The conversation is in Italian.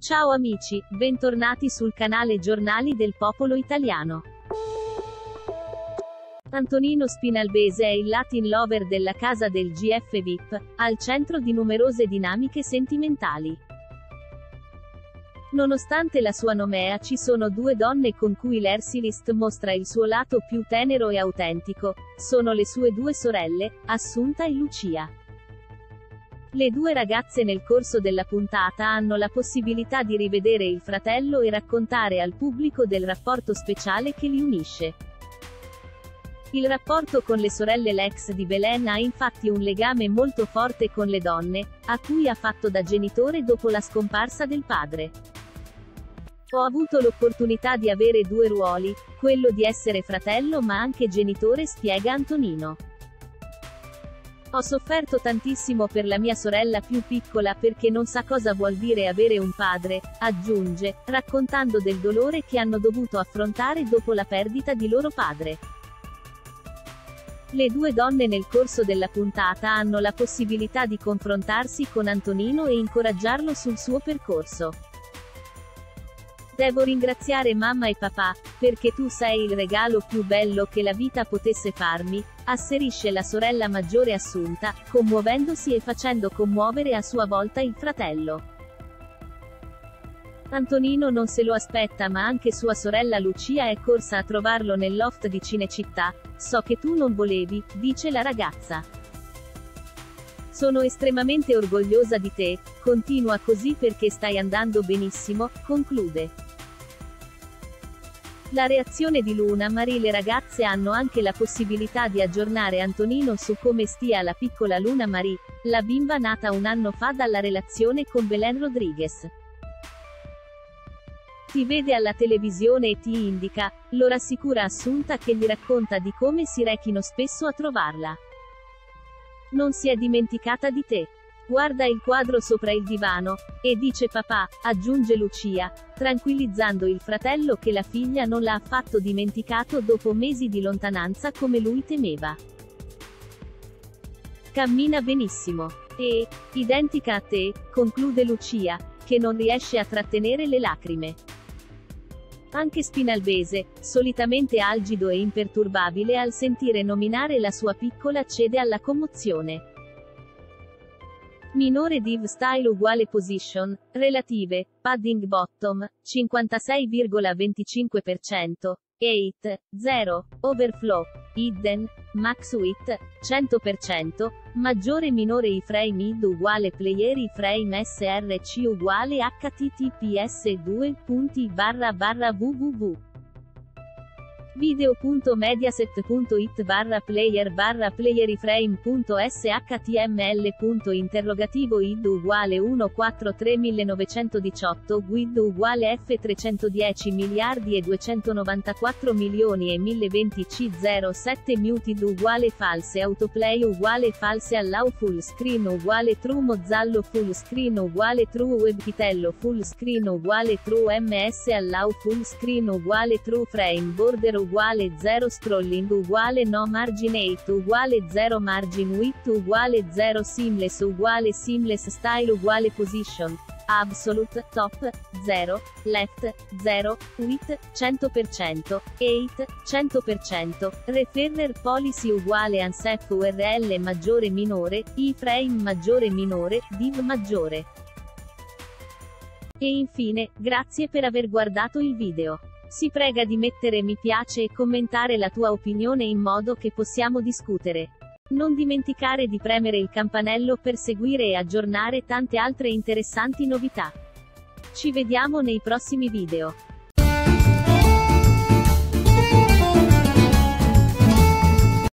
Ciao amici, bentornati sul canale Giornali del Popolo Italiano. Antonino Spinalbese è il Latin lover della casa del GF VIP, al centro di numerose dinamiche sentimentali. Nonostante la sua nomea, ci sono due donne con cui l'Ercilist mostra il suo lato più tenero e autentico, sono le sue due sorelle, Assunta e Lucia. Le due ragazze nel corso della puntata hanno la possibilità di rivedere il fratello e raccontare al pubblico del rapporto speciale che li unisce. Il rapporto con le sorelle Lex di Belen ha infatti un legame molto forte con le donne, a cui ha fatto da genitore dopo la scomparsa del padre. Ho avuto l'opportunità di avere due ruoli, quello di essere fratello ma anche genitore, spiega Antonino. Ho sofferto tantissimo per la mia sorella più piccola perché non sa cosa vuol dire avere un padre, aggiunge, raccontando del dolore che hanno dovuto affrontare dopo la perdita di loro padre. Le due donne nel corso della puntata hanno la possibilità di confrontarsi con Antonino e incoraggiarlo sul suo percorso. Devo ringraziare mamma e papà, perché tu sei il regalo più bello che la vita potesse farmi, asserisce la sorella maggiore Assunta, commuovendosi e facendo commuovere a sua volta il fratello. Antonino non se lo aspetta ma anche sua sorella Lucia è corsa a trovarlo nel loft di Cinecittà, so che tu non volevi, dice la ragazza. Sono estremamente orgogliosa di te, continua così perché stai andando benissimo, conclude. La reazione di Luna Marie. Le ragazze hanno anche la possibilità di aggiornare Antonino su come stia la piccola Luna Marie, la bimba nata un anno fa dalla relazione con Belen Rodriguez. Ti vede alla televisione e ti indica, lo rassicura Assunta che gli racconta di come si rechino spesso a trovarla. Non si è dimenticata di te. Guarda il quadro sopra il divano, e dice papà, aggiunge Lucia, tranquillizzando il fratello che la figlia non l'ha affatto dimenticato dopo mesi di lontananza come lui temeva. Cammina benissimo. E, identica a te, conclude Lucia, che non riesce a trattenere le lacrime. Anche Spinalbese, solitamente algido e imperturbabile al sentire nominare la sua piccola cede alla commozione. Minore div style uguale position, relative, padding bottom, 56,25%, 8, 0, overflow, hidden, max width, 100%, maggiore minore iframe id uguale player iframe src uguale https://www. video.mediaset.it/player iframe.shtml. id uguale 143.918 guid uguale f310 miliardi e 294 milioni e 1020 c07 muted uguale false autoplay uguale false allow full screen uguale true mozzallo full screen uguale true webkitello full screen uguale true ms allow full screen uguale true frame border uguale 0 scrolling uguale no margin 8 uguale 0 margin width uguale 0 seamless uguale seamless style uguale position, absolute, top, 0, left, 0, width, 100%, 8, 100%, referrer policy uguale unsafe url maggiore minore, iframe maggiore minore, div maggiore. E infine, grazie per aver guardato il video. Si prega di mettere mi piace e commentare la tua opinione in modo che possiamo discutere. Non dimenticare di premere il campanello per seguire e aggiornare tante altre interessanti novità. Ci vediamo nei prossimi video.